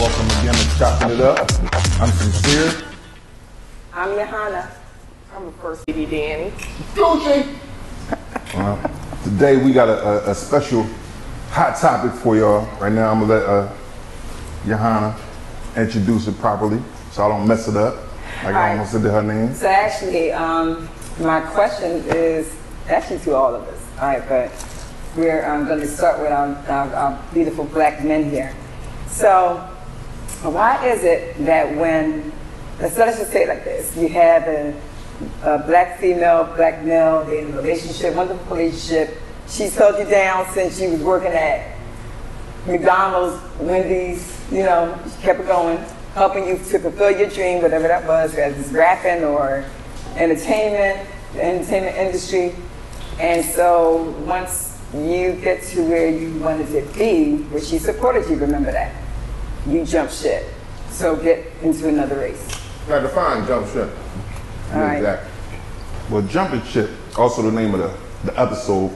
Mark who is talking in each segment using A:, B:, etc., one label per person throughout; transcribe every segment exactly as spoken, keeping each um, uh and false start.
A: Welcome again to Chopping It Up. I'm Sincere.
B: I'm Johanna. I'm the first lady, Danny.
A: Gucci. Uh, today we got a, a, a special hot topic for y'all. Right now I'm gonna let uh, Johanna introduce it properly so I don't mess it up. Like I almost said her name.
B: So actually, um, my question is actually to all of us. All right, but we're um, going to start with our, our, our beautiful black men here. So why is it that when, let's, let's just say it like this, you have a, a black female, black male, they're in a relationship, wonderful relationship, she's held you down since she was working at McDonald's, Wendy's, you know, she kept it going, helping you to fulfill your dream, whatever that was, whether it's rapping or entertainment, the entertainment industry. And so once you get to where you wanted to be, where she supported you, remember that, you jump ship. So get into another race.
C: Got to define jump ship.
B: All right.
C: Exactly.
A: Well, jumping ship, also the name of the, the episode.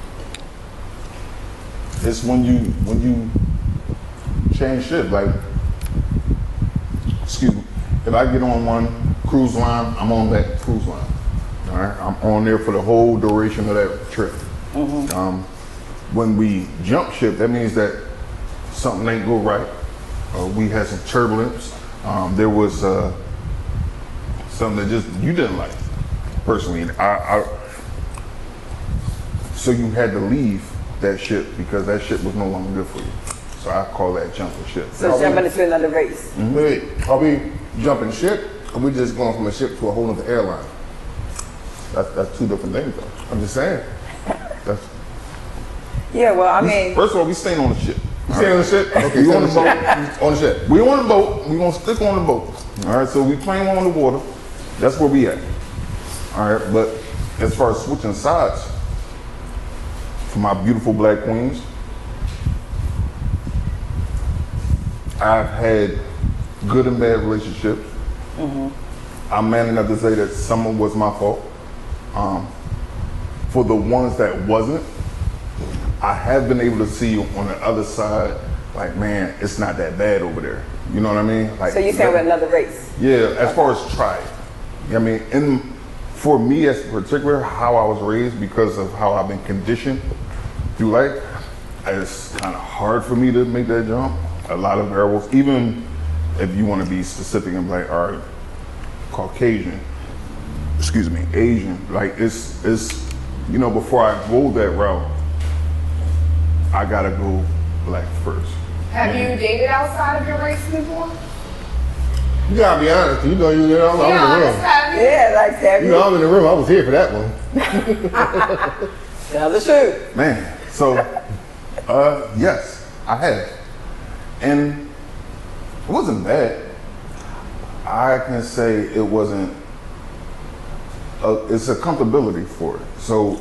A: It's when you when you change ship. Like, excuse me, if I get on one cruise line, I'm on that cruise line. All right, I'm on there for the whole duration of that trip. Mm-hmm. Um, when we jump ship, that means that something ain't go right. Uh, we had some turbulence. Um, there was uh, something that just you didn't like, personally. And I, I, so you had to leave that ship because that ship was no longer good for you. So I call that jumping ship.
B: So jumping into another race.
C: Mm-hmm. Wait, are we jumping ship, or we just going from a ship to a whole other airline?
A: That's, that's two different things, though.
C: I'm just saying.
A: That's,
B: Yeah, well, I mean,
A: first of all, we staying on the ship.
C: You staying on the ship? Okay,
A: we
C: stay
A: on the boat.
C: On the ship.
A: We on the boat. We gonna stick on the boat. All right. So we playing on the water. That's where we at. All right. But as far as switching sides for my beautiful black queens, I've had good and bad relationships. Mm-hmm. I'm man enough to say that some of it was my fault. Um, for the ones that wasn't, I have been able to see on the other side, like, man, it's not that bad over there. You know what I mean? Like,
B: so you're saying with another race?
A: Yeah, as far as try. I mean, in, for me as particular, how I was raised, because of how I've been conditioned through life, it's kind of hard for me to make that jump. A lot of variables, even if you want to be specific and like, all right, Caucasian, excuse me, Asian, like it's, it's, you know, before I go that route, I gotta go black first.
D: Have you dated outside of your race before?
C: You gotta be honest. You know, you know, I'm, I'm in the room.
B: Yeah, like have
C: You
B: you?
C: know, I'm in the room. I was here for that one.
B: Tell the truth.
A: Man, so, uh, yes, I have. And it wasn't bad. I can say it wasn't, a, it's a comfortability for it. So,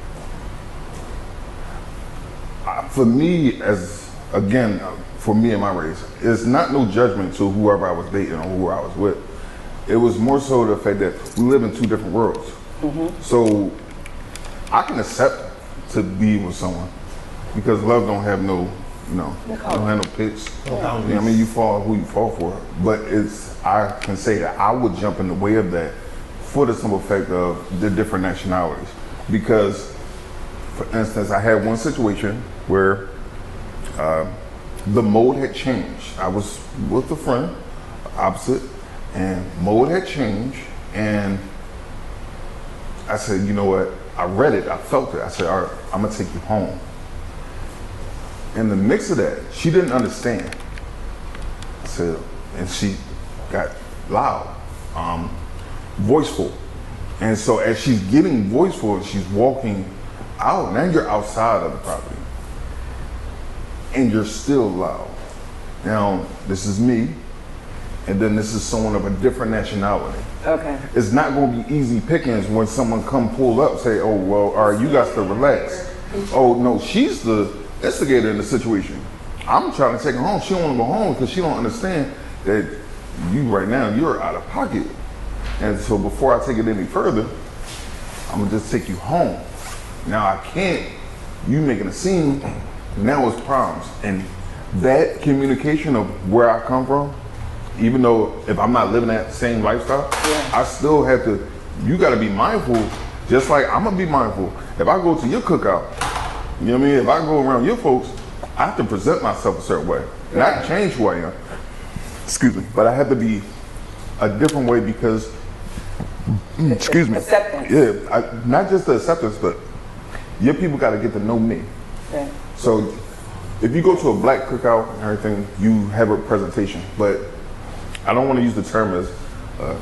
A: uh, for me, as, again, uh, for me and my race, it's not no judgment to whoever I was dating or who I was with. It was more so the fact that we live in two different worlds. Mm-hmm. So, I can accept to be with someone because love don't have no, you know, don't have no pitch. Yeah. You know what I mean, you fall who you fall for. But it's, I can say that I would jump in the way of that for the simple fact of the different nationalities. Because, for instance, I had one situation where uh, the mode had changed. I was with a friend, opposite, and mode had changed. And I said, you know what? I read it, I felt it. I said, all right, I'm gonna take you home. In the mix of that, she didn't understand. I said, and she got loud, um, voiceful. And so as she's getting voiceful, she's walking out. Now you're outside of the property. And you're still loud. Now, this is me, and then this is someone of a different nationality.
B: Okay.
A: It's not gonna be easy pickings when someone come pull up, say, oh, well, all right, you got to relax. Oh, no, she's the instigator in the situation. I'm trying to take her home. She don't want to go home because she don't understand that you right now, you're out of pocket. And so before I take it any further, I'm gonna just take you home. Now I can't, you making a scene, now it's problems. And that communication of where I come from, even though if I'm not living that same lifestyle,
B: Yeah.
A: I still have to, you gotta be mindful, just like I'm gonna be mindful. If I go to your cookout, you know what I mean? If I go around your folks, I have to present myself a certain way. Not change who I am. Excuse me. But I have to be a different way because, mm, excuse me.
B: Acceptance.
A: Yeah, I, not just the acceptance, but your people gotta get to know me.
B: Yeah.
A: So if you go to a black cookout and everything, you have a presentation. But I don't want to use the term as, uh,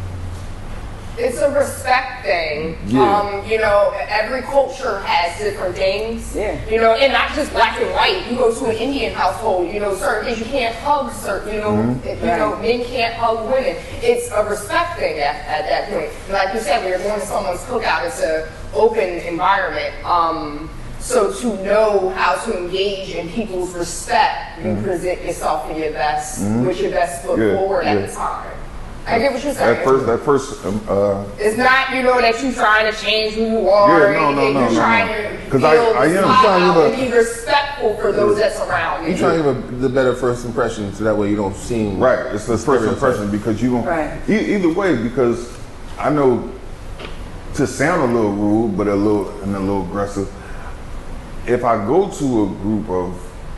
D: It's a respect thing.
A: Yeah.
D: Um, you know, every culture has different things.
B: Yeah.
D: You know, and not just black and white. You go to an Indian household, you know, certain things you can't hug certain, you know,
A: Mm-hmm.
D: you know, men can't hug women. It's a respect thing at, at that point. Like you said, when you're going to someone's cookout, it's an open environment. Um, so to know how to engage in people's respect, you present yourself in your best, with your best foot
A: Yeah,
D: forward
A: yeah.
D: at the time. I get what you're saying.
A: at first, that first, um, uh,
D: It's not, you know, that you're trying to change who you are.
A: Yeah, no,
D: or
A: no,
D: anything.
A: no,
D: You're
A: no,
D: trying
A: no.
D: to
A: 'Cause
D: build
A: I- I am
D: smile
C: trying to
D: and
C: give a-
D: be respectful for those that's around you.
C: You trying to give a, the better first impression so that way you don't seem
A: right, it's the first impression because you don't,
B: Right.
A: e- either way, because I know to sound a little rude, but a little, and a little aggressive, if I go to a group of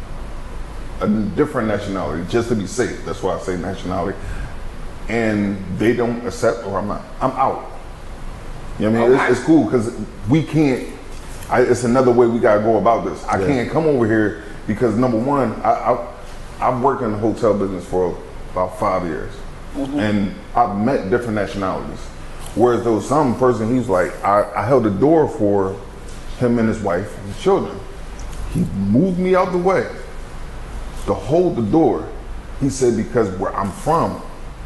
A: a different nationality, just to be safe, that's why I say nationality, and they don't accept or I'm not, I'm out. You know what I mean?
D: Okay.
A: It's, it's cool because we can't, I, it's another way we gotta go about this. I
C: Yeah.
A: can't come over here because number one, I, I, I've worked in the hotel business for about five years and I've met different nationalities. Whereas though some person, he's like, I, I held the door for him and his wife and his children. He moved me out the way to hold the door. He said, because where I'm from,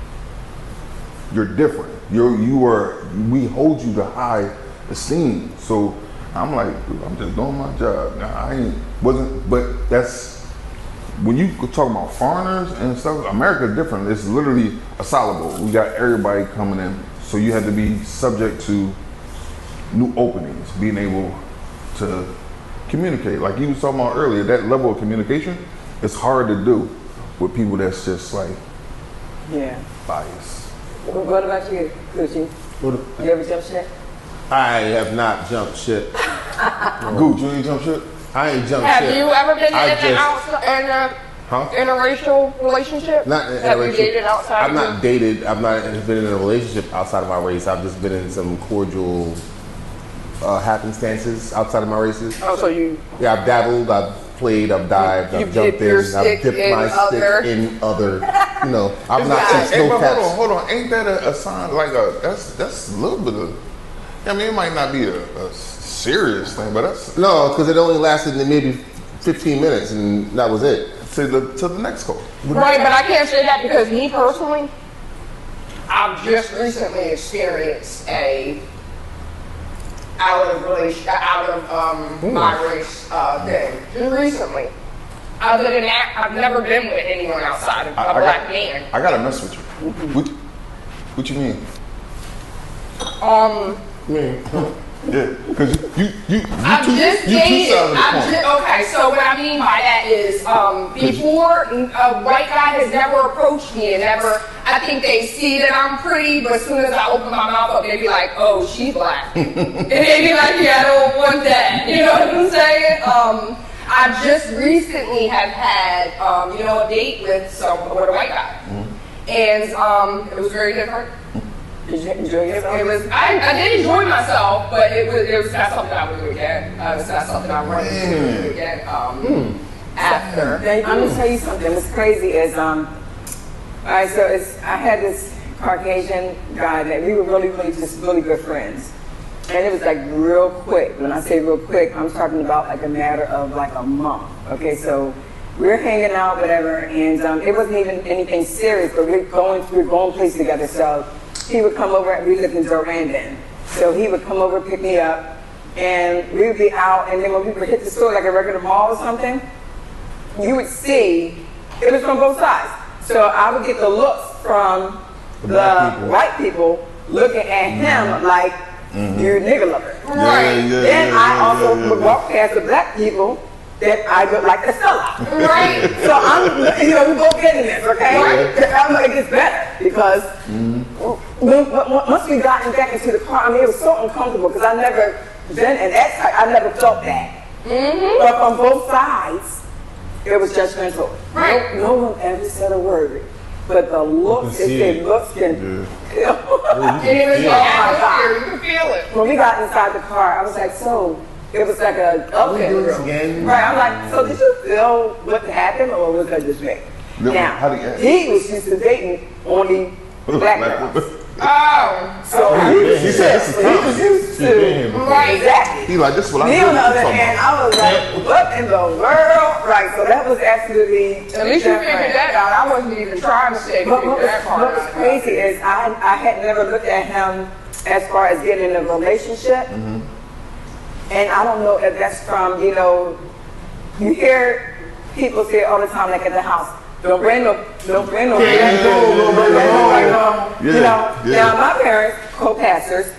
A: you're different. You're, you are, we hold you to high esteem. So I'm like, dude, I'm just doing my job. Nah, I ain't, wasn't, but that's, when you talk about foreigners and stuff, America's different. It's literally a solid bowl. We got everybody coming in. So you have to be subject to new openings, being able to communicate. Like you was talking about earlier, that level of communication, it's hard to do with people that's just like
B: Yeah.
A: biased.
B: What what about you, Gucci? You ever jump ship?
C: I have not jumped ship.
A: Gooch, you ain't jump shit?
C: I ain't jumped
D: Have
C: ship.
D: you ever been
C: I
D: in an
C: just-
D: outside, in a
C: Huh?
D: interracial relationship?
C: Not in
D: Have
C: a
D: you
C: relationship.
D: dated outside?
C: I've
D: of
C: not
D: your-
C: dated. I've not been in a relationship outside of my race. I've just been in some cordial uh, happenstances outside of my races.
D: Oh, so you
C: Yeah, I've dabbled. I've played. I've dived.
D: You-
C: I've
D: you
C: jumped
D: dipped your
C: in.
D: stick
C: I've dipped
D: in
C: my
D: other-
C: stick in other. You know, I'm not
D: Yeah.
C: some
A: Hey,
C: snow
A: but hold on,
C: caps.
A: hold on. Ain't that a, a sign like a that's that's a little bit of I mean it might not be a, a serious thing, but that's
C: No, because it only lasted maybe fifteen minutes, and that was it.
A: to the to the next call.
D: right, but I can't say that because me personally, I've just recently experienced a out of relation, out of um, my race uh, thing. Just recently. Other than that, I've never been with anyone outside of a
A: I, I
D: black
A: got,
D: man.
A: I gotta mess with you. What, what you mean?
D: Um,
A: Yeah, because you you you,
D: I've
A: two,
D: just
A: you two
D: dated.
A: sides of the
D: I've
A: coin.
D: just, okay, so what I mean by that is, um, before a white guy has never approached me and never, I think they see that I'm pretty, but as soon as I open my mouth up, they be like, "Oh, she's black," and they be like, "Yeah, I don't want that." You know what I'm saying? Um, I just recently have had, um, you know, a date with some with a white guy, and um, it was very different.
B: Did you enjoy yourself?
D: It was. I, I did enjoy myself, but it was. It was not something I would do again. Uh, it's not something I want to do again. Um, After.
B: Now, I'm gonna tell you something. What's crazy is, um, all right. So it's I had this Caucasian guy that we were really, really just really good friends, and it was like real quick. When I say real quick, I'm talking about like a matter of like a month. Okay, so we're hanging out, whatever, and um, it wasn't even anything serious, but we're going we're going places together. So he would come over. We lived in Durandon, so he would come over, pick me up, and we would be out. And then when we would hit the store, like a regular mall or something, you would see it was from both sides. So I would get the looks from the,
C: black people.
B: white people looking at him like you're a nigga lover.
A: Yeah, yeah,
B: Then
A: yeah,
B: I
A: yeah,
B: also
A: yeah,
B: would
A: yeah.
B: walk past the black people that I look like the seller.
D: Right.
B: So I'm, you know, we both getting this, okay? I'm like, it gets better because
A: Mm-hmm.
B: when, when, once we got back into the car, I mean, it was so uncomfortable because I never been an ex, I never felt that.
D: Mm-hmm.
B: But from both sides, it was judgmental.
D: Right.
B: No, no one ever said a word. But the looks,
C: You can
B: it
C: see
B: said
C: it.
B: looks can.
D: And it was
B: Oh,
D: like
B: my God.
D: atmosphere. You can feel it.
B: When we got inside the car, I was like, so, it was like a, okay.
C: doing this again?
B: Right, I'm like, so did you feel what happened or was that just me?
A: No,
B: Now,
A: how do you act?
B: he was used to dating only black
A: Like,
B: girls.
D: Oh.
B: So he was
A: He said, "This is
B: he was used
C: He's been here
B: to,
C: before.
D: Right.
B: exactly.
A: He like, this is what I
B: Me
A: do.
B: on the
A: What you
B: other
A: talking
B: hand,
A: about?
B: I was like, what in the world? Right, so that was absolutely.
D: At least you figured that out. I wasn't even trying to say to
B: But
D: figure
B: what was,
D: that part
B: what was
D: out.
B: crazy is I, I had never looked at him as far as getting in a relationship. And I don't know if that's from, you know, you hear people say all the time, like at the house, don't bring no, don't bring no,
A: Yeah,
B: don't bring no,
A: yeah,
B: don't bring no,
A: yeah.
B: you
A: Yeah,
B: know.
A: yeah.
B: Now my parents, co-pastors,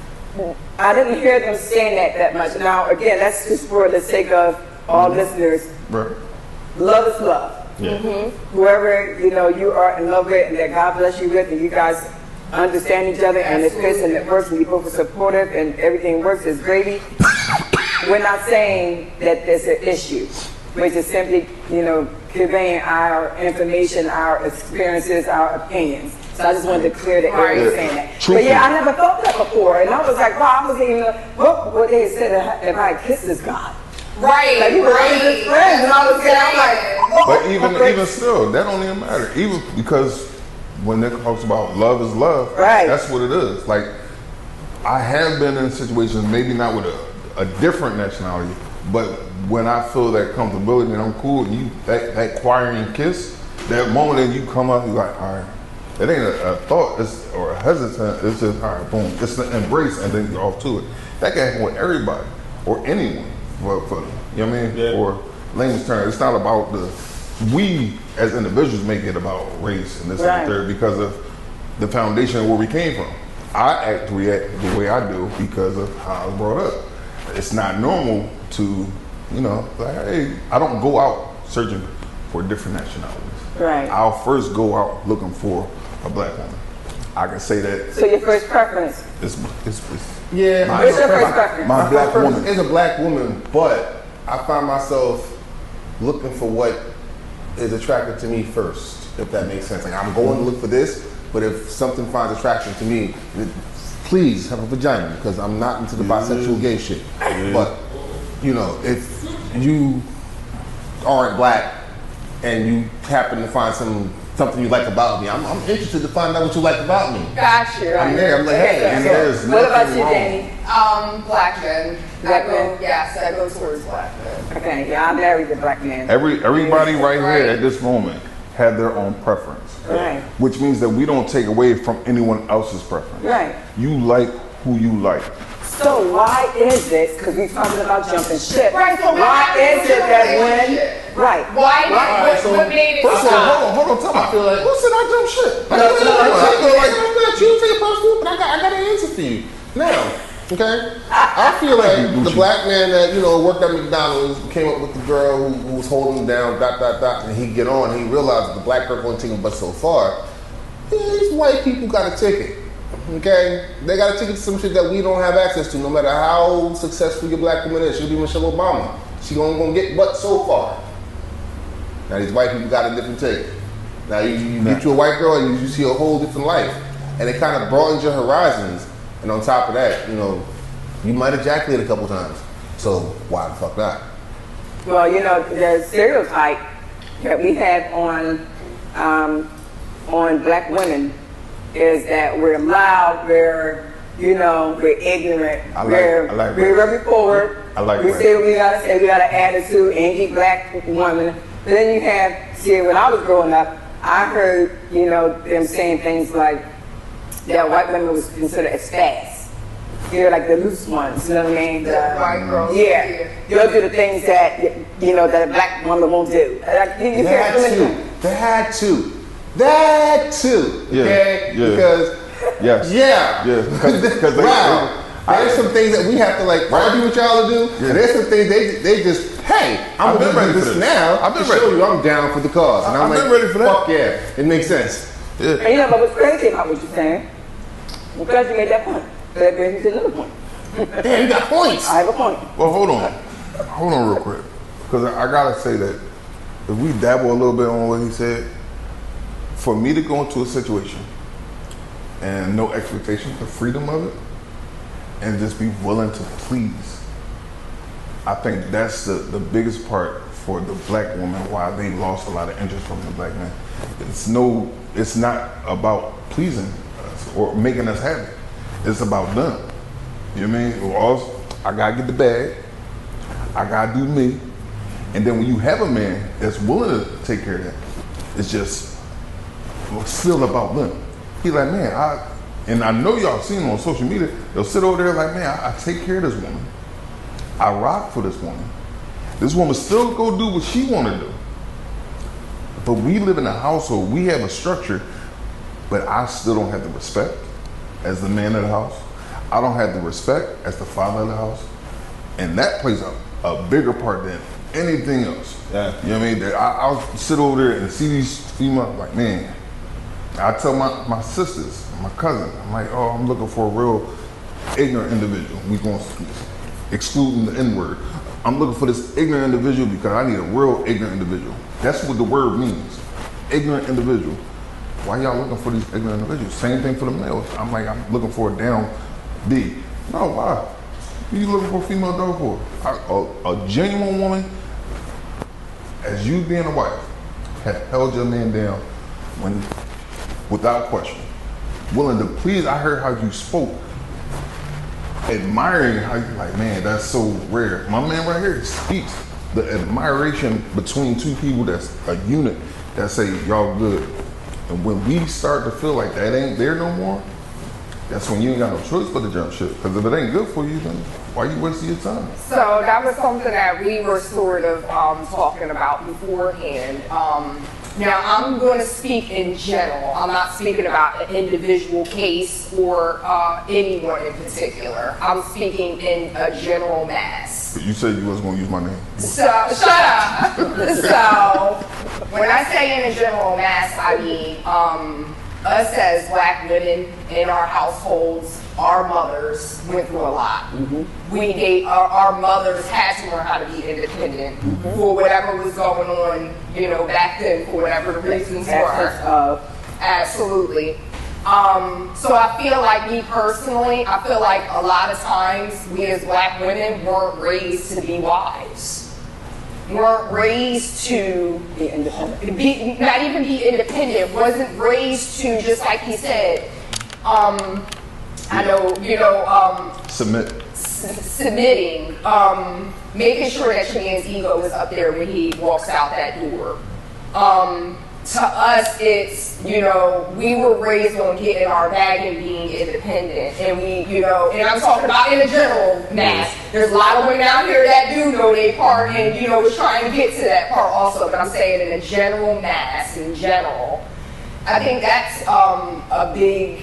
B: I didn't hear them saying that that much. Now again, that's just for the sake of all listeners.
A: Right.
B: Love is love.
C: Yeah.
B: Whoever you know you are in love with and that God bless you with, and you guys understand each other and it fits and it works and you both are supportive and everything works as gravy. We're not saying that there's an issue. We're just simply, you know, conveying our information, our experiences, our opinions. So I just wanted to clear the air with
A: Right.
B: saying that.
A: Truthful.
B: But yeah, I never felt that before, and I was like, wow, I was even what what they said if I had kissed this guy.
D: Right.
B: Like, we were really good friends, and I was saying, I'm like,
A: But even
B: okay.
A: even still, that don't even matter. Even because when Nick talks about love is love,
B: Right.
A: that's what it is. Like I have been in situations, maybe not with a, a different nationality, but when I feel that comfortability and I'm cool, and you that that choiring kiss, that moment that you come up, you're like, all right. It ain't a, a thought it's, or a hesitant. It's just all right, boom. It's an embrace, and then you're off to it. That can happen with everybody or anyone. For, for you know what I mean?
C: Yeah.
A: Or layman's term, it's not about the. We as individuals make it about race and this
B: Right.
A: and the third because of the foundation of where we came from. I act react the way I do because of how I was brought up. It's not normal to, you know, like, hey, I don't go out searching for different nationalities.
B: Right.
A: I'll first go out looking for a black woman. I can say that
B: So your first preference?
A: it's, it's, it's
C: Yeah,
A: My-
C: my,
B: What's your
C: my-
B: first preference?
A: my
C: my
A: black
C: first preference
A: woman.
C: is a black woman, but I find myself looking for what is attractive to me first, if that makes sense. Like I'm going to look for this, but if something finds attraction to me, it, please have a vagina because I'm not into the bisexual gay shit. But you know, if you aren't black and you happen to find some something you like about me, I'm, I'm interested to find out what you like about me.
D: Gotcha.
C: I'm there. I'm like, hey,
A: and
C: so-
A: there's
B: What about
A: nothing
B: you,
A: wrong.
B: Danny?
D: Um, black men.
B: Black
D: I go,
B: men?
D: yes, I go towards black men.
B: Okay, yeah, I married a black man.
A: Every everybody right
D: Right.
A: here at this moment have their own preference,
B: Right.
A: which means that we don't take away from anyone else's preference.
B: Right.
A: You like who you like.
B: So why is it, because we're talking about jumping ship,
D: Right, so what
B: why
D: happened
B: is
D: to
B: it
D: your
B: that when,
D: relationship?
B: right.
D: Why?
C: Alright,
D: what,
C: so
D: what made it
A: First of all,
D: stop?
A: hold on, hold on, time out.
C: I feel like-
A: who said I jump shit? Like,
B: No,
A: wait,
B: no,
A: wait, wait,
B: no,
A: I feel like
C: I'm not you take it personal, but I got I got an answer for you. Now, okay? I feel like the black man that, you know, worked at McDonald's came up with the girl who, who was holding him down, dot dot dot, and he get on, and he realized that the black girl only take him but so far. These white people got a ticket. Okay? They got a ticket to some shit that we don't have access to, no matter how successful your black woman is. She'll be Michelle Obama. She gonna, gonna get but so far. Now these white people got a different ticket. Now you, you get you a white girl and you, you see a whole different life. And it kind of broadens your horizons. And on top of that, you know, you might ejaculate a couple times. So why the fuck not?
B: Well, you know, the stereotype that we have on, um, on black women is that we're loud, we're, you know, we're ignorant,
A: I like-
B: we're,
A: I like
B: we're
A: that.
B: very forward.
A: I like
B: We
A: that.
B: say what we gotta say, we got an attitude, angry black woman. But then you have, see, when I was growing up, I heard, you know, them saying things like that white women was considered as fast. You know, like the loose ones, you know what I mean? The,
D: white girls,
B: Yeah.
D: yeah.
B: They'll do the things that, you know, that a black woman won't do. Like, you, you
C: They
B: hear
C: had
B: so many-
C: to. They had to. That too.
A: Yeah,
C: Okay?
A: yeah.
C: Because
A: Yes.
C: yeah.
A: Yeah. Because they,
C: Wow. There's some things that we have to like argue with y'all to do,
A: Yeah.
C: and there's some things they they just hey, I'm
A: I've been
C: gonna
A: ready
C: do
A: for
C: this
A: this.
C: now
A: I've been
C: to show
A: ready.
C: you I'm down for the cause, and
A: I-
C: I'm
A: I've
C: like,
A: been ready for that.
C: fuck yeah, it makes sense.
A: Yeah.
B: And you know, but what's crazy about what you're saying, because you made that point, that brings me to another point.
C: Damn, you got points.
B: I have a point.
A: Well, hold on. Hold on real quick. Because I, I got to say that if we dabble a little bit on what he said, for me to go into a situation and no expectation, the freedom of it, and just be willing to please, I think that's the, the biggest part for the black woman, why they lost a lot of interest from the black man. It's no, it's not about pleasing us or making us happy. It's about them. You know what I mean? Well, also, I gotta get the bag. I gotta do me. And then when you have a man that's willing to take care of that, it's just well, still about them. He like, man, I, and I know y'all seen him on social media, they'll sit over there like, man, I, I take care of this woman. I rock for this woman. This woman still go do what she wanna do. But we live in a household, we have a structure, but I still don't have the respect as the man of the house. I don't have the respect as the father of the house. And that plays a, a bigger part than anything else.
C: Yeah.
A: You know what I mean? That I, I'll sit over there and see these females, like, man, I tell my, my sisters, my cousin, I'm like, oh, I'm looking for a real ignorant individual. We going excluding the N-word. I'm looking for this ignorant individual because I need a real ignorant individual. That's what the word means. Ignorant individual. Why y'all looking for these ignorant individuals? Same thing for the males. I'm like, I'm looking for a down B. No, why? Who you looking for a female dog for? A, a, a genuine woman, as you being a wife, have held your man down when, without question. Willing to please. I heard how you spoke. Admiring how you like, man, that's so rare. My man right here speaks the admiration between two people that's a unit that say y'all good. And when we start to feel like that ain't there no more, that's when you ain't got no choice but to jump ship. Because if it ain't good for you, then why you wasting your time?
D: So that was something that we were sort of um, talking about beforehand. Um, now I'm going to speak in general. I'm not speaking about an individual case or uh, anyone in particular. I'm speaking in a general mass.
A: You said you was gonna use my name.
D: So, shut up. So, when I say in a general mass, I mean um, us as black women in our households, our mothers went through a lot. Mm-hmm. We gave, our, our mothers had to learn how to be independent mm-hmm. for whatever was going on, you know, back then, for whatever the reasons were.
B: Of
D: Absolutely. Um, so I feel like me personally, I feel like a lot of times we as black women weren't raised to be wives. Weren't raised to
B: be independent.
D: be, not even be independent, wasn't raised to, just like he said, um, I know, you know, um,
A: Submit.
D: s- submitting, um, making sure that your man's ego is up there when he walks out that door. Um, to us, it's, you know, we were raised on getting our bag and being independent. And we, you know, and I'm talking about in a general mass. There's a lot of women out here that do know their part and, you know, was trying to get to that part also. But I'm saying in a general mass, in general, I think that's um, a big,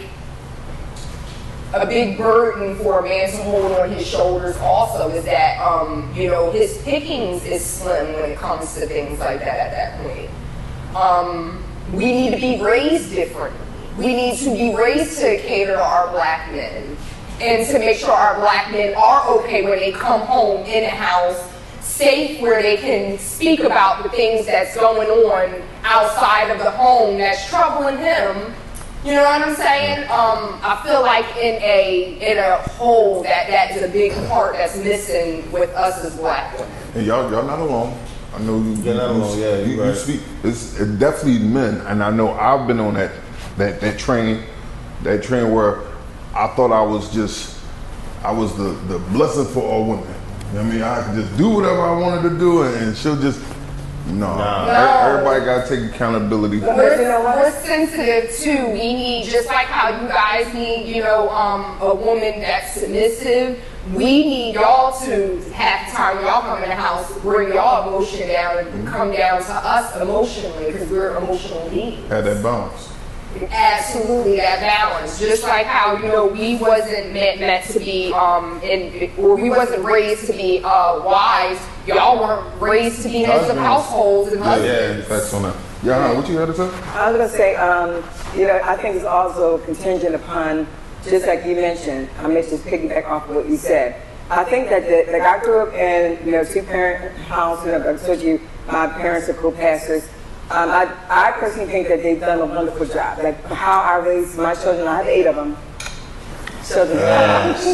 D: a big burden for a man to hold on his shoulders also, is that, um, you know, his pickings is slim when it comes to things like that at that point. Um, we need to be raised differently. We need to be raised to cater to our black men and to make sure our black men are okay when they come home in a house, safe, where they can speak about the things that's going on outside of the home that's troubling him. You know what I'm saying? Um, I feel like in a in a whole that that is a big part that's missing with us as black women.
A: And y'all, y'all not alone. I know you.
C: You're not
A: you,
C: alone, yeah,
A: you,
C: you're
A: you
C: right.
A: speak. It's it definitely men, and I know I've been on that that that train, that train where I thought I was just, I was the the blessing for all women. You know what I mean, I could just do whatever I wanted to do, and, and she'll just. No,
C: Nah.
A: E- everybody got to take accountability.
D: We're, we're sensitive too. We need, just like how you guys need, you know, um, a woman that's submissive. We need y'all to have time when y'all come in the house, bring y'all emotion down and come down to us emotionally, because we're emotional beings.
A: Had that balance.
D: absolutely that balance. Just like how, you know, we wasn't meant, meant to be, um, in, or we wasn't raised to be uh, wives. Y'all weren't raised to be heads of households and husbands.
A: Yeah, facts on that. Yeah, what you had to say?
B: I was going to say, um, you know, I think it's also contingent upon, just like you mentioned, I may just piggyback off of what you said. I think that, the, like I grew up in, you know, two-parent house, you know, I told you, my parents are co-pastors. Um, I, I personally think that they've done a wonderful job. Like how I raised my children, I have eight of them. Children.
A: Yes.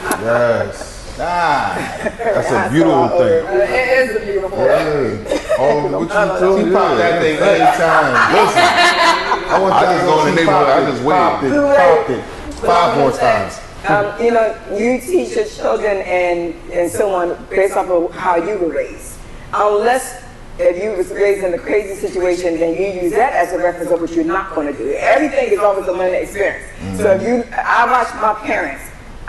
A: Yes. Ah, that's a beautiful thing.
D: It is a beautiful thing.
A: Hey, oh, what you told
C: She popped that thing anytime.
A: Listen,
C: I want
A: I just go in the neighborhood, I just
C: popped it,
A: waited.
C: popped it. Five more times.
B: Um, you know, you teach your children and, and so on based off of how you were raised. Unless if you was raised in a crazy situation, then you use that as a reference of what you're not going to do. Everything is always a learning experience. Mm-hmm. So if you, I watched my parents.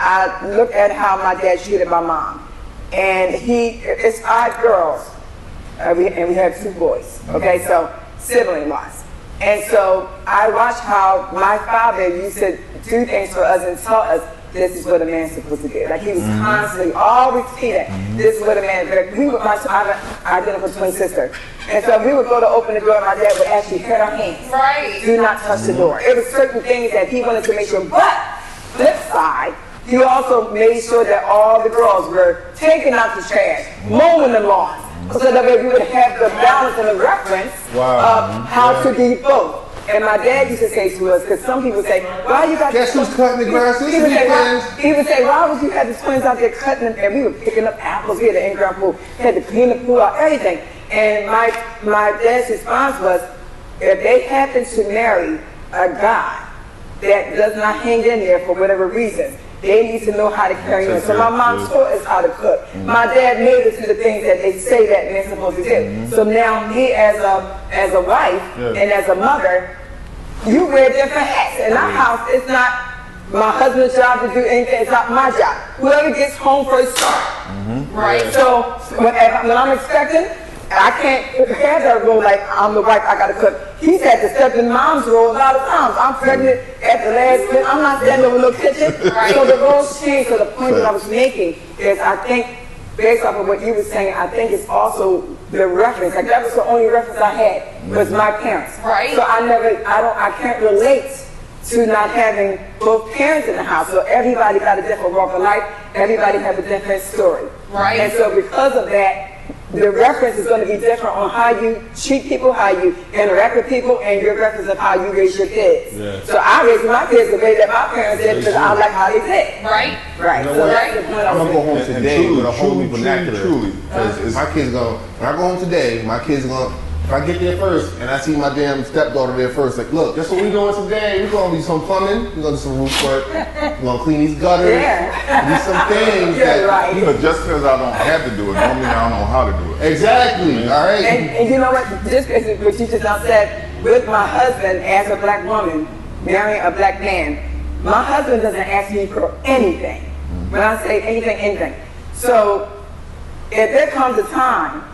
B: I looked at how my dad treated my mom, and he, it's five girls, uh, we, and we have two boys. Okay, so sibling-wise, and so I watched how my father used to do things for us and tell us this is what a man's supposed to do. Like he was mm-hmm. constantly always repeating, mm-hmm. this is what a man. Like we would, my, I have an identical twin sister, and so we would go to open the door, and my dad would actually hit our hands.
D: Right.
B: Do not touch the door. It was certain things that he wanted to make sure. But flip side. He also made sure that all the girls were taking out the trash, mowing the lawn, so that way we would have the balance and the reference
C: wow.
B: of how yeah. to be both. And my dad used to say to us, because some people say, why you got
C: Guess who's cutting the grass?
B: He would, say, why, he would say, why would you have the twins out there cutting them? And we were picking up apples here at the in-ground pool, had to clean the pool out, everything. And my, my dad's response was, if they happen to marry a guy that does not hang in there for whatever reason, they need to know how to carry on. So my mom taught us how to cook. Mm-hmm. My dad made us do the things that they say that they're supposed to do. Mm-hmm. So now me as a as a wife yeah. and as a mother, you wear different hats. In our house, it's not my husband's job to do anything. It's not my job. Whoever gets home first starts.
D: Mm-hmm. Right.
B: Yeah. So when, when I'm expecting, I can't have that role like I'm the wife, I gotta cook. He's had to step in mom's role a lot of times. I'm pregnant at the last minute. I'm not standing over no kitchen. Right. So the roles change. So the point that I was making is I think, based off of what you were saying, I think it's also the reference. Like that was the only reference I had was my parents.
D: Right.
B: So I never, I don't, I can't relate to not having both parents in the house. So everybody got a different walk of life. Everybody has a different story.
D: Right.
B: And so because of that, the reference is going to be different on how you treat people, how you interact with people, and your reference of how you raise your kids. Yeah. So I raised my kids the way that my parents did because I like how they did.
D: Right.
B: Right.
C: You know
B: so
C: what?
B: that's the point
C: I'm
B: I'm
C: gonna go home today
A: truly,
C: with a whole
A: truly,
C: new vernacular.
A: Truly,
C: Because my kids gonna, when I go home today, my kids are gonna, if I get there first and I see my damn stepdaughter there first, like, look, guess what we doing today? We're gonna do some plumbing, we're gonna do some roof work, we're gonna clean these gutters,
B: Yeah.
C: do some things
B: You're
C: that,
B: right.
A: But just because I don't have to do it, don't mean I don't know how to do it.
C: exactly, all right?
B: And, and you know what? Just as what you just now said, with my husband as a black woman marrying a black man, my husband doesn't ask me for anything. When I say anything, anything. So if there comes a time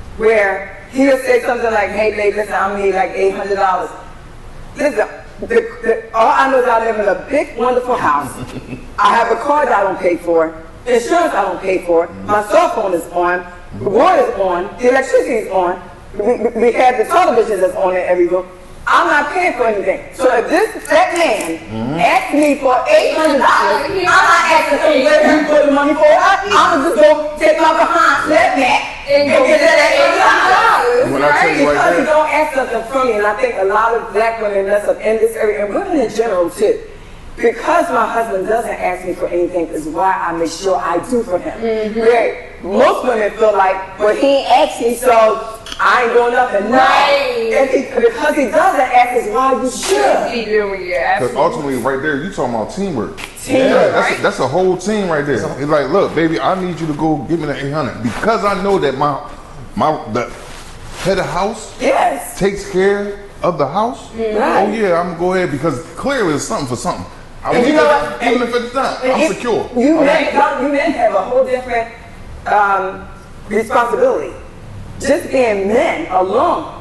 B: where he'll say something like, hey babe, listen, I need like eight hundred dollars. Listen, the, the, all I know is I live in a big, wonderful house. I have a car that I don't pay for. Insurance I don't pay for. My cell phone is on. The water is on. The electricity is on. We, we have the television that's on in every room. I'm not paying for anything. So if this that man mm-hmm. asks me for eight hundred dollars, I'm not asking him where he put the money for. I'm gonna just go take my behind that man and go get that eight hundred dollars.
A: When I tell you right
B: Because
A: there,
B: he don't ask something from me, and I think a lot of black women mess up in this area, and women in general too. Because my husband doesn't ask me for anything is why I make sure I do for him. Mm-hmm. Where most women feel like, well, he ain't asked me, so I ain't doing nothing.
D: Right.
B: No, he, because he doesn't ask is why you should.
D: Be doing it.
A: because ultimately right there, you talking about teamwork.
B: Teamwork,
A: Yeah, that's,
D: right?
A: a, that's a whole team right there. It's like, look, baby, I need you to go give me the eight hundred because I know that my my the head of house
B: Yes.
A: takes care of the house.
B: Right.
A: Oh yeah, I'm gonna go ahead because clearly it's something for something. I
B: And
A: mean,
B: you know what?
A: even if it's not,
B: And
A: I'm
B: if-
A: secure.
B: You
A: Okay?
B: men, don't- you men have a whole different um, responsibility. Just being men alone,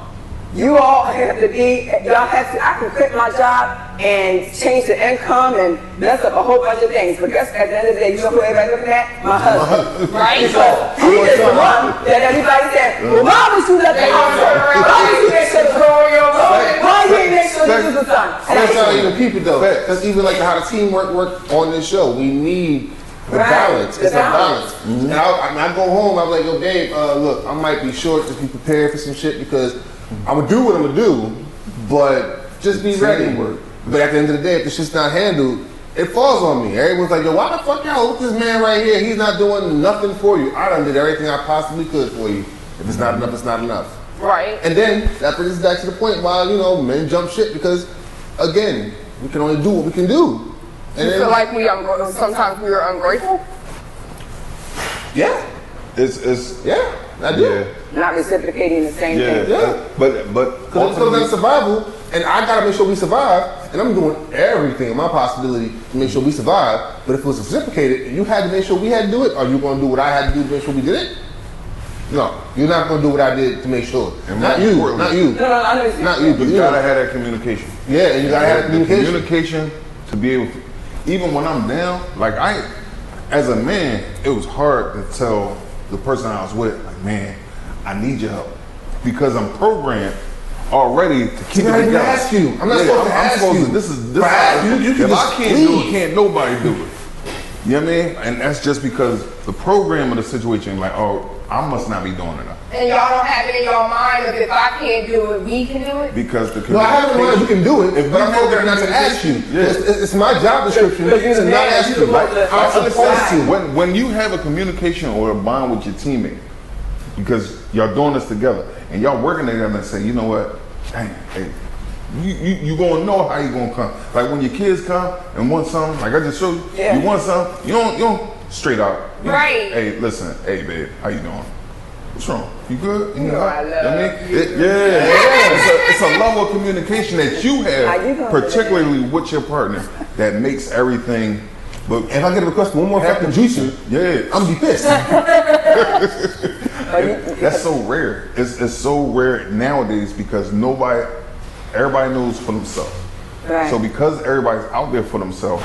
B: You all have to be, y'all have to, I can quit my job and change the income and mess up a whole bunch of things. But guess at the end of the day, you know who everybody looking at? My husband.
D: Right?
B: Because he is the one that everybody said, well, why would you let the house go? Why did you make sure the door Why did you make sure this was the son?
C: That's how even people though. That's even like how the teamwork work on this show. We need the
B: Right.
C: balance.
B: The
C: It's
B: balance.
C: a balance. And I, I, I go home, I'm like, yo, Dave, uh, look, I might be short. Just be prepared for some shit because I'm gonna do what I'm gonna do, but just be ready.
A: Teamwork.
C: But at the end of the day, if the shit's not handled, it falls on me. Everyone's like, yo, why the fuck y'all look at this man right here? He's not doing nothing for you. I done did everything I possibly could for you. If it's not enough, it's not enough.
D: Right.
C: And then that brings us back to the point why, you know, men jump shit because, again, we can only do what we can do. And
D: You
C: then,
D: feel like we ungr- sometimes we are ungrateful?
C: yeah,
A: It's it's
C: yeah, I do.
A: yeah.
B: Not reciprocating the same
A: Yeah,
B: thing.
C: Yeah.
A: but but
C: Because it's
A: ultimately-
C: about survival, and I gotta make sure we survive, and I'm doing everything in my possibility to make sure we survive. But if it was reciprocated, and you had to make sure we had to do it, are you gonna do what I had to do to make sure we did it? No, you're not gonna do what I did to make sure.
A: And
C: Not
A: more
C: you,
A: importantly-
C: not you,
B: No, no, I know what you're
C: not
B: saying.
C: you, but
A: you
C: you.
A: gotta
C: know.
A: have that communication.
C: Yeah, and you gotta have
A: The
C: communication.
A: communication to be able to, even when I'm down, like I, as a man, it was hard to tell the person I was with, like, man, I need your help. Because I'm programmed already to keep
C: I'm
A: it
C: not even
A: together.
C: ask you. I'm not supposed to ask
A: supposed
C: you.
A: To, this is this
C: Right.
A: is,
C: You- you can
A: if
C: just
A: I can't do
C: leave.
A: it, can't nobody do it. You know what I mean? And that's just because the program of the situation, like, oh, I must not be doing enough.
D: And y'all don't have it in your mind of if I can't do it, we can do it?
A: Because the
C: No, I have in mind you can do it,
A: If
C: but
A: we
C: I'm
A: know
C: programmed
A: that
C: not to ask you.
A: Yeah.
C: It's, it's my job description
B: Because you're
C: to
B: the
C: not
B: man,
C: ask
B: you're
C: you.
B: supposed to-
C: I'm supposed to.
A: When, when you have a communication or a bond with your teammate, because y'all doing this together, and y'all working together and say, you know what, dang, hey, you, you, you gonna know how you gonna come. Like when your kids come and want something, like I just showed you,
B: Yeah.
A: you want something, you don't, you don't straight out. You-
D: Right.
A: Hey, listen, hey babe, how you doing? What's wrong? You good? You
D: know
A: all
D: I
A: right?
D: love
A: You know what I mean? It- yeah, yeah. It's a, it's a level of communication that you
B: How
A: have,
B: you doing
A: particularly with your partner, that makes everything. But
C: If I get a request for one more fucking juicer,
A: yeah,
C: I'm gonna be pissed.
A: that's so rare. It's, it's so rare nowadays because nobody, everybody knows for themselves.
B: Right.
A: So because everybody's out there for themselves,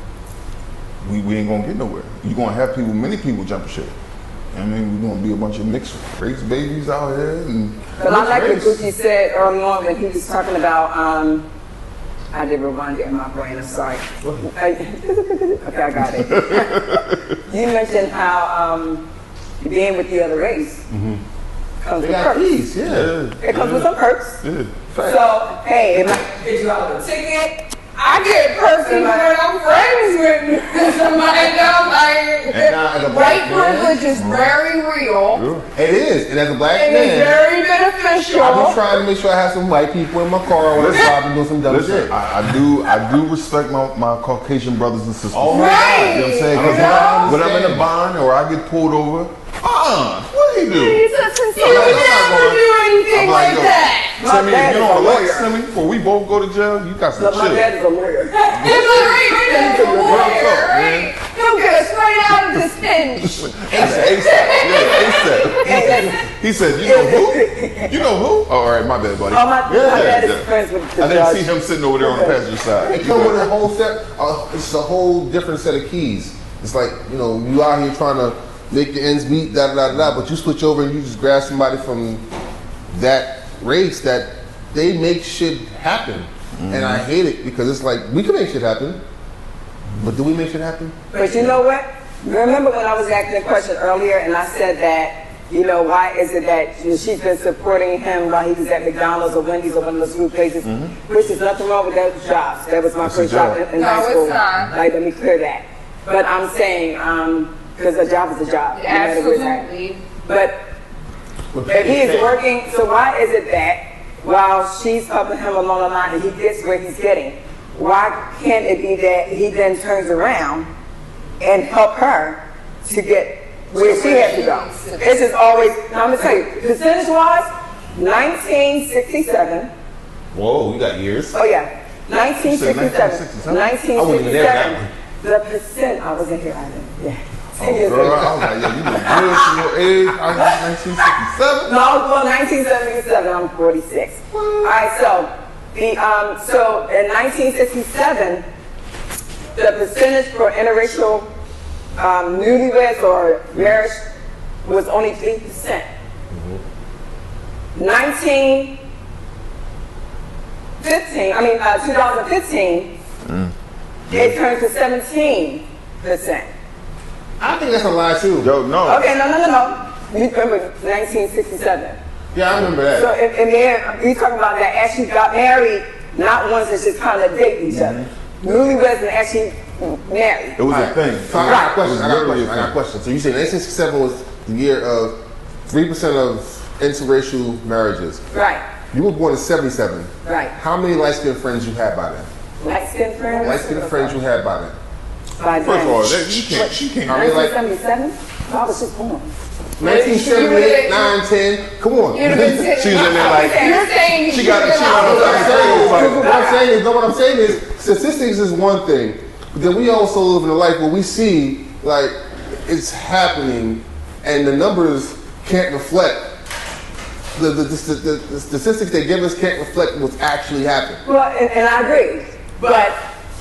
A: we, we ain't gonna get nowhere. You're gonna have people, many people jumping shit. I mean, we're gonna be a bunch of mixed race babies out here. And
B: But I like what
A: mixed race.
B: Gucci said early on when he was talking about, um, I did rewind it in my brain, I'm sorry. I- okay, I got it. You mentioned how um, being with the other race comes
C: They
B: with
C: got
B: perks.
C: keys, yeah.
A: Yeah,
B: It comes with some perks.
A: yeah.
B: So, hey, it might get you out of the ticket.
D: I get person when I'm friends with somebody else. Like,
C: And now as a
D: white
C: black man-
D: privilege is very real
C: It is, and as a black
D: and it's
C: man,
D: very beneficial.
C: I've been trying to make sure I have some white people in my car when I'm driving doing some dumb
A: Listen,
C: shit.
A: I, I do I do respect my, my Caucasian brothers and sisters.
C: Oh my
D: Right.
C: God.
A: You know what I'm saying? Because
C: Yeah.
A: when I'm in a bond or I get pulled over, uh, what do he do?
D: He said, since you
A: I'm
D: would
A: like, I'm
D: never
A: not
D: do anything
A: I'm
D: like,
A: yo,
D: that.
B: My
A: Timmy,
B: dad
A: if you
B: is
A: don't
B: a
A: relax,
B: lawyer.
A: Timmy, before we both go to jail, you got some
B: Look, my
A: shit.
B: dad is a lawyer.
D: It's like, right, right there, the
A: Real
D: lawyer,
A: talk,
D: right?
A: man.
D: He'll get us straight out of this pinch.
A: ASAP. Yeah, ASAP. He said, you know who? You know who? Oh, all right, my bad, buddy.
B: Oh, my, my
A: Yeah,
B: dad is
A: yeah.
B: friends with the
A: I didn't
B: judge.
A: see him sitting over there on the passenger side.
C: It come with a whole set. Uh, it's a whole different set of keys. It's like, you know, you out here trying to make the ends meet, da da da da. But you switch over and you just grab somebody from that race that they make shit happen. And I hate it because it's like we can make shit happen, but do we make shit happen?
B: But you know what? Remember when I was asking a question earlier and I said that, you know, why is it that you know, she's been supporting him while he was at McDonald's or Wendy's or one of those food places, which is nothing wrong with those jobs. That was my
A: It's a
B: first job
A: job.
B: in, in
D: No,
B: high
D: it's
B: school.
D: not.
B: Like, let me clear that. But I'm saying, because a job is a job. no matter where it's at.
D: Absolutely.
B: But if he is working, so why is it that while she's helping him along the line and he gets where he's getting, why can't it be that he then turns around and help her to get where she has to go? It's just always, now I'm gonna tell you, percentage wise, nineteen sixty-seven,
C: Whoa, you got years.
B: oh yeah, nineteen
A: said
B: sixty-seven,
A: nineteen sixty-seven?
B: nineteen
C: I wasn't even there for that
B: sixty-seven, the percent, I wasn't here either, yeah. ten years
A: Girl,
B: ago.
A: I was like, yeah, you look good for your age. I was nineteen sixty-seven.
B: No, I was born nineteen seventy-seven. I'm forty-six. All right, so the um, so in nineteen sixty-seven, the percentage for interracial um, newlyweds or marriage was only three percent. nineteen fifteen, I mean uh, twenty fifteen,
A: Mm.
B: it turned to seventeen percent.
C: I think that's a lie too.
A: Yo, no.
B: Okay, no, no, no, no. You remember nineteen sixty-seven.
C: Yeah, I remember that.
B: So if, and then we talking about that actually got married, not ones that just kind of date each other. Newlyweds and actually married.
A: It was
C: All
A: a
C: right.
A: thing.
C: So I got a
A: It
C: question.
A: was
C: I got a
A: literally
C: question. I got a
A: thing.
C: question. So you say nineteen sixty-seven was the year of three percent of interracial marriages.
B: Right,
C: You were born in seventy-seven.
B: right.
C: How many light-skinned friends you had by then?
B: Light skin friends.
C: Light-skinned friends you had by then?
B: By
A: First of all, that, you can't, you can't.
C: I mean, like-
B: nineteen seventy-seven? I was just born.
C: nineteen seventy-eight, nine, ten. Come on.
D: You'd have been sitting-
A: She was in there like,
D: You're saying
A: she
D: you
A: got-
D: should've
A: she
D: been
A: got
D: out
A: a
C: What I'm
D: there.
C: saying is, what I'm saying is, no, what I'm saying is, statistics is one thing, but then we also live in a life where we see, like, it's happening, and the numbers can't reflect. The, the, the, the, the statistics they give us can't reflect what's actually happening.
B: Well, and, and I agree. But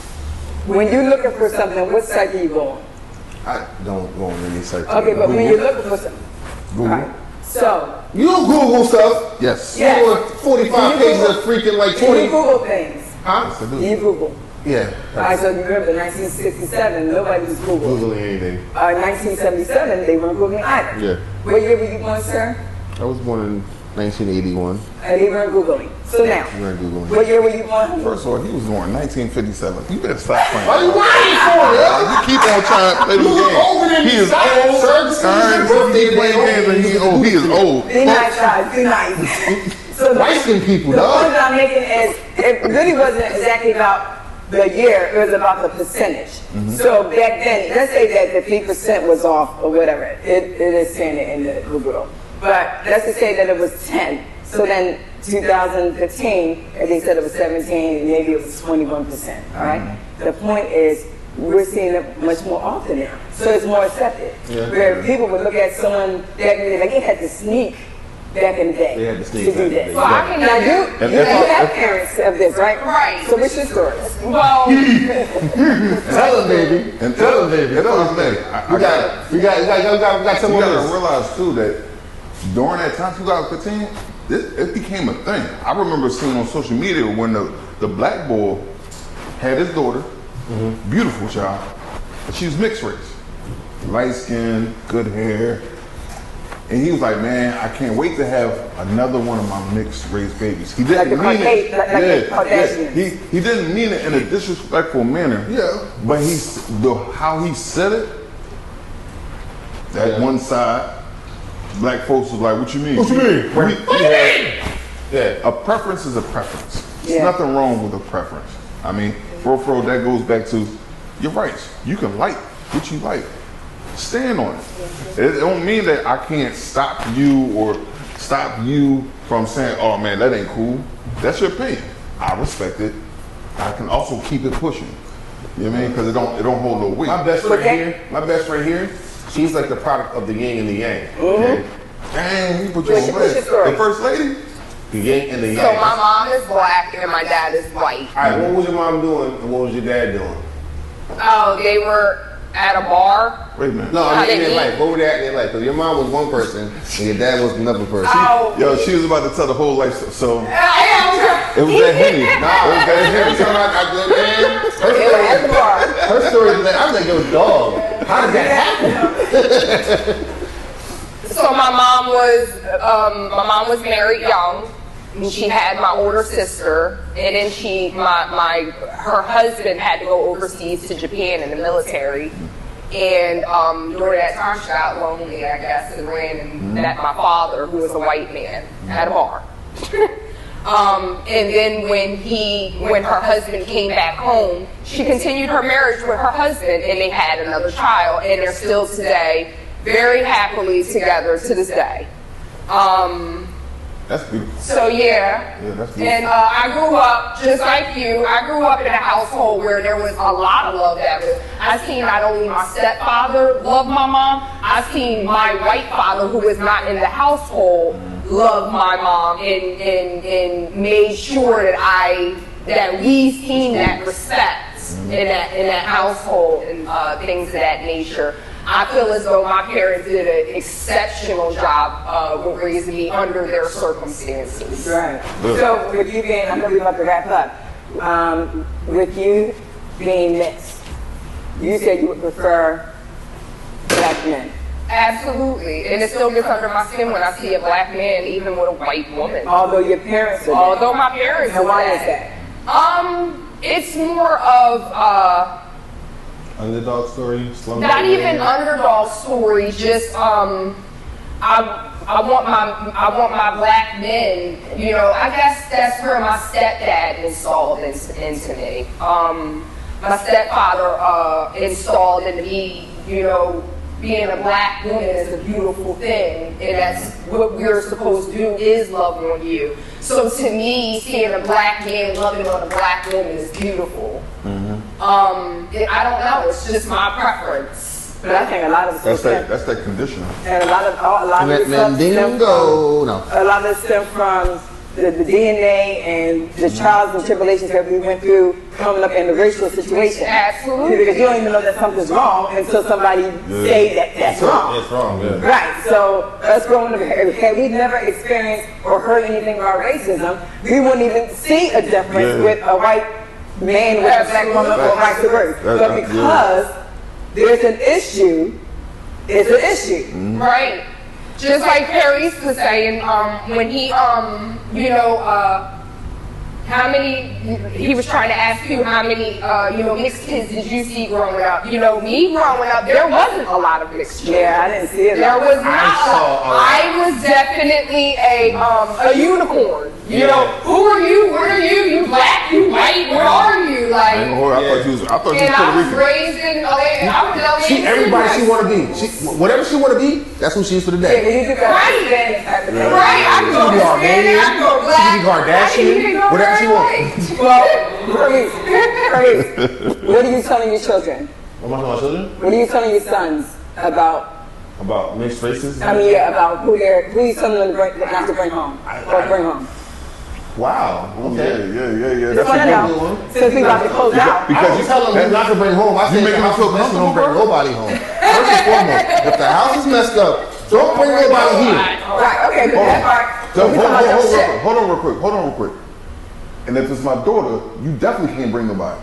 B: when you're looking for something, what site do you go on?
C: I don't go on any site.
B: Okay, but when you're looking for something.
A: Google.
B: Right. So,
C: You don't Google stuff.
A: Yes.
C: You
B: Yeah.
C: go on forty-five
B: Can you
C: pages
B: Google-
C: of freaking like
B: can
C: twenty.
B: you Google things?
C: Huh?
A: Yes, I
B: Do
A: do.
B: you Google?
C: Yeah.
B: All right, so you remember nineteen sixty-seven, nobody was Googling.
C: Googling anything.
B: Uh, nineteen seventy-seven, they weren't Googling either.
C: Yeah.
B: What year were you born, sir?
C: I was born in nineteen eighty-one.
B: Uh, they weren't Googling. So now,
C: We weren't Googling.
B: what year were you born?
A: First of all, he was born in nineteen fifty-seven. You better stop playing.
C: Why you lying for, yo?
A: You keep on trying to play the
C: You look
A: game.
C: older than
A: He
C: me,
A: is
C: stop.
A: old.
C: Sir, this is
A: All right,
C: your
A: so
C: birthday
A: he playing
C: today.
A: games and he old. He is old.
B: Be nice, guys. Be nice. So the,
C: Light-skinned people,
B: the point
C: dog.
B: that I'm making is, it really wasn't exactly about the year. It was about the percentage. So back then, let's say that the three percent was off or whatever. It, it is saying it in the Google. But let's just say that it was ten. So then two thousand fifteen, they said it was seventeen, maybe it was twenty-one percent. All right. The point is, we're seeing it much more often now, so it's more accepted.
C: Yeah.
B: Where people would look at someone that like they had to sneak back in the day
C: They had to sneak
B: to
C: back
B: do
C: in the
B: that.
C: day.
D: So I can
B: Now you,
A: And
B: you,
A: if
B: you
A: I-
B: have
A: if-
B: parents of this, right?
D: Right.
B: So what's your story?
D: Well,
C: Tell him, baby.
A: And
C: Tell him, baby.
A: That's
C: Tell
A: what
C: him,
A: I'm
C: baby.
A: saying. I- I
C: We got, we got, we got, we got, we got some
A: You
C: more.
A: gotta
C: of this.
A: realize too that during that time, twenty fifteen, this, it became a thing. I remember seeing on social media when the, the black boy had his daughter, beautiful child, but she was mixed race, light skin, good hair, and he was like, "Man, I can't wait to have another one of my mixed race babies." He didn't
B: Like the
A: mean it.
B: Caucasian- like- like the Kardashians.
A: He he didn't mean it in a disrespectful manner.
C: Yeah.
A: But he's the how he said it. That
C: Yeah.
A: one side, black folks was like, "What you mean?
C: What you mean?
A: We-
C: What you mean? Yeah.
A: A preference is a preference. There's
B: Yeah.
A: nothing wrong with a preference. I mean, for real, for real, that goes back to your rights. You can like what you like. Stand on it. It don't mean that I can't stop you or stop you from saying, "Oh man, that ain't cool." That's your opinion. I respect it. I can also keep it pushing. You know what I mean? Because it don't it don't hold no weight.
C: My best friend
B: Okay.
C: here, my best friend here, she's like the product of the yin and the yang. Okay?
A: Dang, you put you
B: What's
A: on
B: your- what's your
A: blast.
B: story?
A: The first lady.
C: The yin and the
D: so
C: yang.
D: my mom is black and my dad is white.
C: All right, what was your mom doing and what was your dad doing?
D: Oh, they were at a bar.
A: Wait a minute.
C: No, I
D: How
C: mean in
D: they
C: their
D: eat?
C: life. What were they at in their life? Because your mom was one person and your dad was another person.
D: Oh,
A: Yo, she was about to tell the whole life. So, so
D: I am.
A: it was that Henny.
C: Nah,
A: It was that
C: every
A: Henny.
C: time I, I man, her
B: They were at the
C: story,
B: bar.
C: her story is like, I was like, yo, dog, how did that happen?
D: So my mom was, um, my mom was married young. And she had my older sister, and then she, my, my, her husband had to go overseas to Japan in the military. And um, during that time, she got lonely, I guess, and ran and met my father, who was a white man, at a bar. um, and then when he, when her husband came back home, she continued her marriage with her husband, and they had another child, and they're still today very happily together to this day. Um,
A: That's beautiful.
D: So yeah.
A: Yeah, that's beautiful.
D: And uh, I grew up just like you. I grew up in a household where there was a lot of love that was. I seen not only my stepfather love my mom, I seen my white father, who was not in the household, love my mom and and and made sure that I that we seen that respect in that in that household and uh, things of that nature. I feel as though my parents did an exceptional job uh, with raising me under their circumstances.
B: Right. So with you being, I know we're about to wrap up. Um, with you being mixed, you said you would prefer black men.
D: Absolutely, and it still gets under my skin when I see a black man, even with a white woman.
B: Although your parents are.
D: Although my parents
B: And
D: are.
B: why
D: that.
B: is that?
D: Um, it's more of uh.
C: Underdog story. Slum
D: Not
C: story.
D: even underdog story, just um, I I want my I want my black men. You know, I guess that's where my stepdad installed in, into me. Um, my stepfather uh, installed into me. You know, being a black woman is a beautiful thing, and that's what we're supposed to do is love on you. So to me, seeing a black man loving on a black woman is beautiful. Mm-hmm. Um, it, I don't know. It's just my preference.
B: But I think a lot of
A: That's
B: stem,
A: that. That's that conditioning.
B: and a lot of a lot of this stuff stem
C: Mandingo. No.
B: from, a lot of this stem from the, the D N A and the trials and tribulations that we went through coming up in the racial situation.
D: Absolutely.
B: Because you don't even know that something's wrong until somebody say that that's wrong.
C: It's wrong. Yeah.
B: Right. So us growing up, had we never experienced or heard anything about racism, we wouldn't even see a difference
A: Yeah.
B: with a white man with a black woman or vice versa.
A: That's-
B: But
A: yeah.
B: because there's an issue, it's an issue.
D: Right. Just like Perry used to say, and um, when he, um, you know, uh, how many, he was trying to ask you how many, uh, you know, mixed kids did you see growing up? You know, me growing up, there wasn't a lot of mixed children.
B: Yeah, I didn't see it.
D: There was not.
C: saw a lot.
D: I was definitely a um, a unicorn. You
C: Yeah.
D: know, who are you? What are you? You black? You white? What are you?
A: I ain't gonna
D: Like,
A: hold you. I
C: Yeah.
A: thought you was. I thought you
D: and
A: was
D: I
A: Puerto
D: was
A: Rican.
D: raised in L A. I was L A.
C: She everybody she want to be. She whatever she want to be. That's who she is for the
B: Yeah,
C: day.
B: but you do got
D: Right.
B: Hispanic type of thing.
D: Right, I can
C: She
D: go
C: can be
D: Hispanic, I can go
C: Armenian.
D: black.
C: She can be Kardashian.
D: I can even go
C: Whatever she
D: very
C: want.
D: white.
B: Well, Paris, Paris, what are you telling your children?
C: What am I talking about, children?
B: What are you telling your sons about?
C: About mixed races?
B: I mean, yeah, about who they're who you telling them to bring, not to bring home or bring home.
C: Wow.
A: Yeah,
C: Okay.
A: yeah, yeah, yeah.
B: Just
A: That's
B: want to
A: a good
B: know
A: one.
B: since we about to close out.
C: I don't tell them not to bring home. I say
A: making
C: the
A: them
C: house
A: feel
C: is messed up, don't bring
A: comfortable,
C: nobody home. First and foremost, if the house is messed up, don't bring nobody here.
B: Right, okay, but that part.
A: So,
B: we
A: hold,
B: talking
A: hold,
B: about
A: hold,
B: your
A: hold,
B: shit.
A: hold on real quick. Hold on real quick. And if it's my daughter, you definitely can't bring nobody.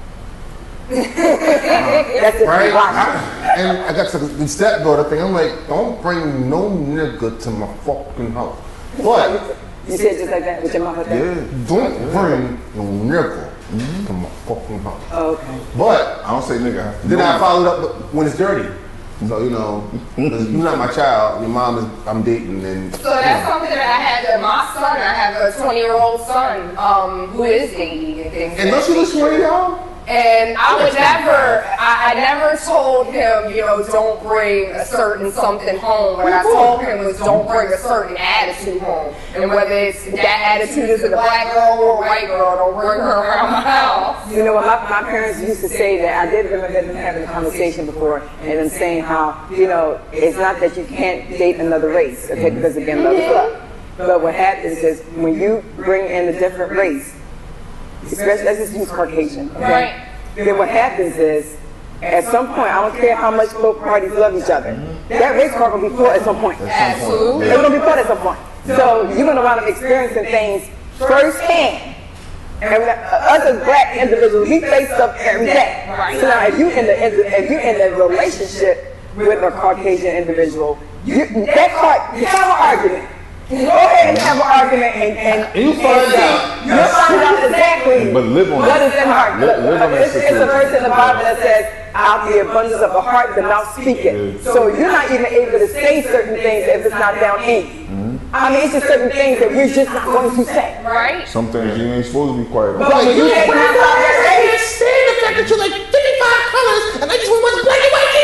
B: That's it.
C: Right?
B: Watch.
C: I, and I got to the stepdaughter thing. I'm like, don't bring no nigga to my fucking house. But
B: You said just like that with your mama.
A: Yeah.
C: don't bring no nigga to my fucking house.
B: Oh, okay.
C: But
A: I don't say nigga.
C: then I followed up with- when it's dirty. So, you know, 'cause you're not my child. Your mom is, I'm dating. And,
D: So that's something that I had to my son. I have a twenty-year-old son um, who is dating and things.
C: and
D: of
C: don't you
D: that
C: look twenty, y'all?
D: And I would never, I, I never told him, you know, don't bring a certain something home. What I told him was don't bring a certain attitude home. And whether it's that attitude is a black girl or a white girl, don't bring her around my house.
B: You know what, my, my parents used to say that. I did remember them having a conversation before and them saying how, you know, it's not that you can't date another race, okay, because again, love is love. But what happens is when you bring in a different race, especially, let's just use Caucasian, okay?
D: Right.
B: Then what happens is, at some point, I don't care how much both parties love each other, that race card will be fought at some point.
D: Absolutely.
B: It's gonna be fought at some point. So you're gonna wind up experiencing things firsthand. And uh, us as black individuals, we face stuff every day.
D: Right.
B: So now, if you in the if you in a relationship with a Caucasian individual, you, that part, you have an argument. Go ahead and have an argument and, and,
C: You find
B: and
C: out.
B: You'll find out exactly
A: But live on
B: what
A: it.
B: is in the heart.
A: Live- live on that
B: it's, it's a
A: situation.
B: verse in the Bible that says, out the abundance of the heart, the mouth speaketh. So you're not even able to say certain things if it's not down in you. I mean, it's just certain things that we're just not going to say.
D: Right?
A: Some things you ain't supposed to be quiet about.
B: But when you say
C: I
B: something
C: can't stand the fact that you're like fifty-five colors and I just want to watch black and white T V.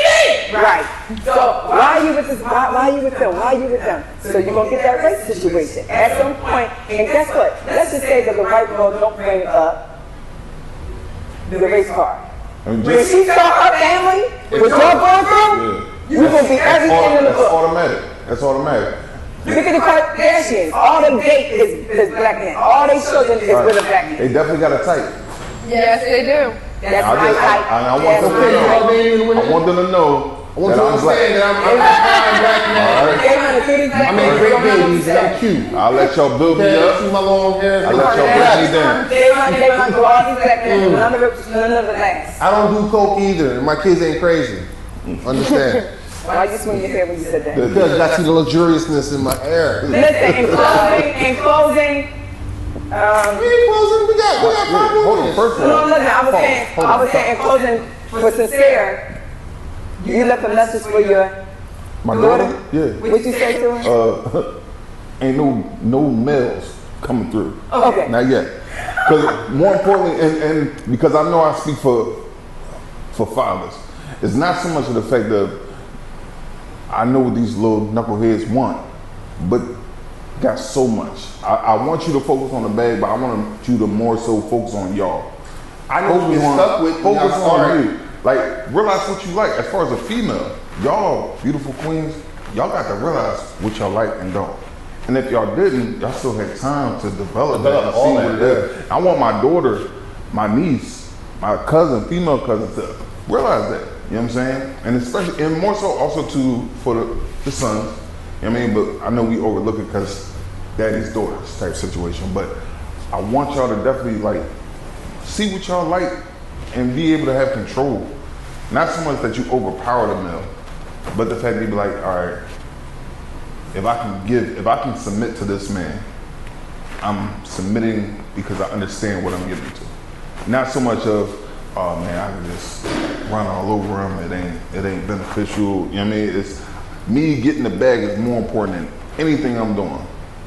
D: shit.
B: Right. So why are you with this? Why, why are you with them? Why are you with them? So you're gonna get that race situation at some point. And guess what? Let's just say that the white girl don't bring up the race card.
A: And
B: When
A: just,
B: she saw her family, what y'all going through, you're gonna be
A: that's,
B: everything
A: auto,
B: in the
A: that's
B: book.
A: automatic. That's automatic.
B: Look at the Kardashians. All them date is, is black men. All their children is with a black man.
A: They definitely got a type.
D: Yes, they do.
B: That's
A: I
B: my
A: just,
B: type.
A: I, I, I want
B: That's
A: them
B: my
A: to
B: type.
A: know. I want them to know
C: I want
A: that
C: you to
A: I'm black.
C: understand that I'm, I'm, I'm a black man.
A: All right.
B: They wanna do these black
C: I make
B: men.
C: great
B: Don't have
C: babies and I'm
B: them
C: cute.
A: I'll let y'all build me
C: Okay,
A: up.
C: see my long hair.
A: I'll let y'all break me down.
B: They want, they want to go all these black men. None of it, none of it lasts.
C: I don't do coke either, and my kids ain't crazy. Understand?
B: Why you swing your hair when you said that?
C: Because I see the luxuriousness in my hair.
B: Listen, in closing, in closing, um,
C: We ain't closing. We got, we got five
A: Hold on,
C: minutes.
A: first of
B: no,
A: all,
B: listen, I was
C: Hold on,
B: saying,
C: hold
B: I
C: on.
B: was saying in closing, for sincere, you left a message for your
A: my
B: daughter?
A: daughter, yeah,
B: What you say to her?
A: uh, ain't no no males coming through.
B: Okay.
A: Not yet. Because more importantly, and, and because I know I speak for for fathers, it's not so much of the fact that I know what these little knuckleheads want, but got so much. I, I want you to focus on the bag, but I want you to more so focus on y'all.
C: I know what
A: Focus
C: you're
A: on,
C: stuck with.
A: focus
C: I'm
A: on
C: sorry.
A: you. Like, realize what you like. As far as a female, y'all beautiful queens, y'all got to realize what y'all like and don't. And if y'all didn't, y'all still had time to develop, that
C: Develop
A: and
C: all
A: see
C: that,
A: what it is. I want my daughter, my niece, my cousin, female cousin to realize that. You know what I'm saying? And especially, and more so also to, for the, the sons. You know what I mean? But I know we overlook it because daddy's daughters type situation. But I want y'all to definitely like, see what y'all like and be able to have control. Not so much that you overpower the male, but the fact that you be like, all right, if I can give, if I can submit to this man, I'm submitting because I understand what I'm giving to. Not so much of, oh man, I can just run all over him. It ain't, it ain't beneficial. You know what I mean? It's me getting the bag is more important than anything I'm doing.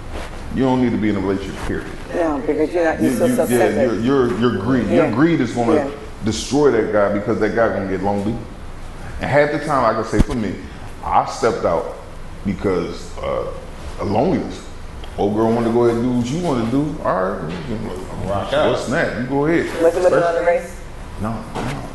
A: You don't need to be in a relationship, period.
B: No, because you're not,
A: You,
B: you're so
A: you, yeah,
B: self-centered.
A: your your your greed.
B: Yeah.
A: Your greed is gonna
B: Yeah.
A: destroy that guy because that guy gonna get lonely. And half the time, I can say for me, I stepped out because uh, of loneliness. Old girl want to go ahead and do what you want to do. All right, you can rock out. What's that? You go ahead.
B: Was it with another race?
A: No, no.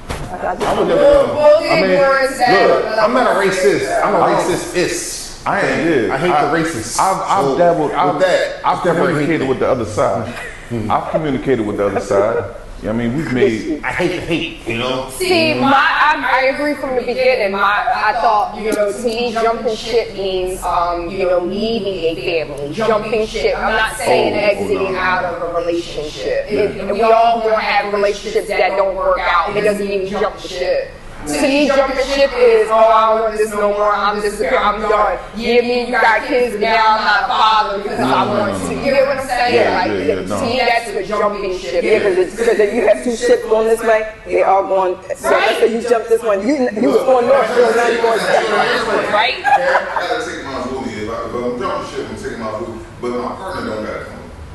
B: I thought you
C: I would
D: We'll,
C: never.
D: we'll get
A: I mean,
D: more into that.
A: look,
C: I'm not a racist. I'm a
A: I don't-
C: racist-ist.
A: I ain't. Yeah,
C: I hate the racists.
A: I've, I've
C: So,
A: dabbled.
C: with
A: I've,
C: that,
A: I've
C: never hate
A: communicated
C: me.
A: with the other side. I've communicated with the other side. I mean, we've made.
C: I hate the hate, you know?
D: See, my I, I agree from the beginning. My I thought, you know, to me, jumping ship means, um, you know, leaving a family, jumping ship. I'm not saying
A: Oh, oh,
D: exiting
A: no.
D: out of a relationship. It, we all gonna have relationships that don't work out. It doesn't mean jump ship. To me, jumping ship is, oh, I don't want this no more. I'm just, I'm done. Yeah, me, you got kids, but now I'm not a father because I want to. You get what I'm saying?
A: Yeah,
D: like,
A: yeah, yeah, no.
D: to me, that's what jumping ship
B: Yeah,
D: is.
B: because if you have two ships going this way, they all going. So let's say you jump this one. You you was going north, so now you're going south.
D: Right?
A: I gotta take my booty. If, I, if I'm jumping ship, I'm taking my booty. But my partner don't gotta come.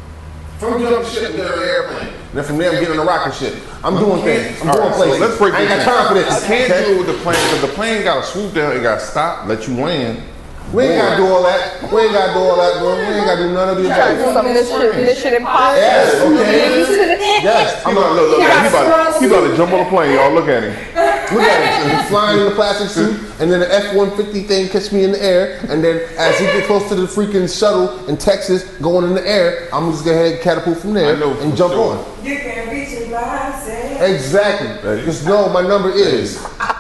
C: From jumping ship, I'm getting on an airplane. Then from there, I'm getting on a rocket ship. I'm doing things. I'm
A: All
C: going
A: right, so
C: places.
A: let's break
C: I ain't
A: this
C: got time for
A: down.
C: this.
A: I can't
C: okay?
A: do it with the plane because the plane got to swoop down. It got to stop, let you land.
C: We ain't gotta do all that. We ain't gotta do all that, bro. We ain't gotta do none of the
D: Try to do
C: above.
D: some mission, mission impossible.
C: Yes, okay.
D: You to the
C: Yes,
A: I'm
C: I'm
A: look,
C: not.
A: look, look,
D: You
A: he,
D: got
A: about, he about to jump on the plane. Y'all look at him.
C: Look at him. He's flying in the plastic suit, and then the F one fifty thing catch me in the air, and then as he get close to the freaking shuttle in Texas going in the air, I'm just gonna go ahead and catapult from there
A: I know
C: and
A: for
C: jump
A: sure.
C: on.
B: You can reach it by yourself.
C: Exactly. Just know my number is.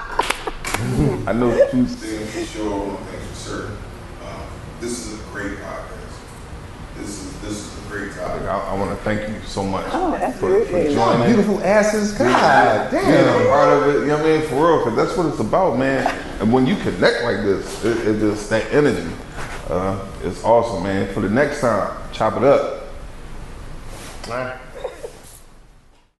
A: I know two
E: things for sure, one thing for certain. Um, this is a great podcast. This is this is a great topic.
A: I, I want to thank you so much
B: Oh,
A: for,
B: that's
A: for
B: good.
A: joining.
C: Beautiful asses. God
A: Being a
C: damn.
A: part of it, you know what I mean? For real, because that's what it's about, man. And when you connect like this, it, it just, that energy, uh, it's awesome, man. For the next time, chop it up.
C: All right.